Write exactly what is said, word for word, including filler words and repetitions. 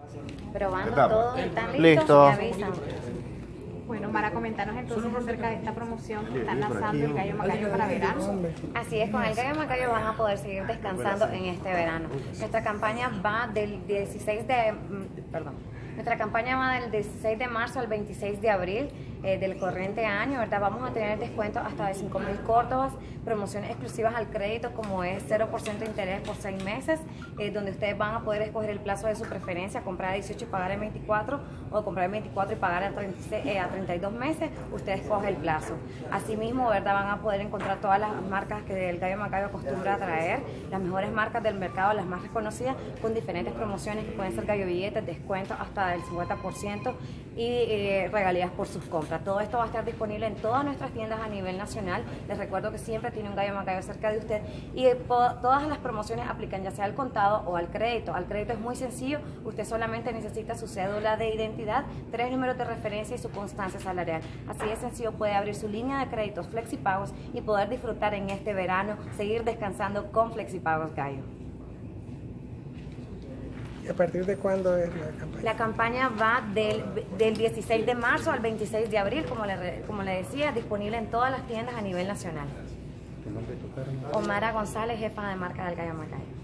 Probando Estamos. todo, están listos, Listo. me avisan. Bueno, para comentarnos entonces acerca de esta promoción que están lanzando el Gallo Macayo para verano. Así es, con el Gallo Macayo van a poder seguir descansando en este verano. Nuestra campaña va del dieciséis de, perdón, nuestra campaña va del dieciséis de marzo al veintiséis de abril eh, del corriente año, ¿verdad? Vamos a tener descuentos hasta de cinco mil córdobas, promociones exclusivas al crédito como es cero por ciento de interés por seis meses, eh, donde ustedes van a poder escoger el plazo de su preferencia, comprar a dieciocho y pagar en veinticuatro, o comprar en veinticuatro y pagar a, treinta y seis, eh, a treinta y dos meses, ustedes escogen el plazo. Asimismo, ¿verdad? Van a poder encontrar todas las marcas que el Gallo Macayo acostumbra a traer, las mejores marcas del mercado, las más reconocidas, con diferentes promociones que pueden ser gallo billetes, descuentos hasta del cincuenta por ciento y eh, regalías por sus compras. Todo esto va a estar disponible en todas nuestras tiendas a nivel nacional. Les recuerdo que siempre tiene un Gallo Macayo cerca de usted y eh, todas las promociones aplican ya sea al contado o al crédito. Al crédito es muy sencillo, usted solamente necesita su cédula de identidad, tres números de referencia y su constancia salarial. Así de sencillo puede abrir su línea de créditos Flexipagos y poder disfrutar en este verano, seguir descansando con Flexipagos Gallo. ¿Y a partir de cuándo es la campaña? La campaña va del, del dieciséis de marzo al veintiséis de abril, como le, como le decía, disponible en todas las tiendas a nivel nacional. Omara González, jefa de marca del Gallo Macayo.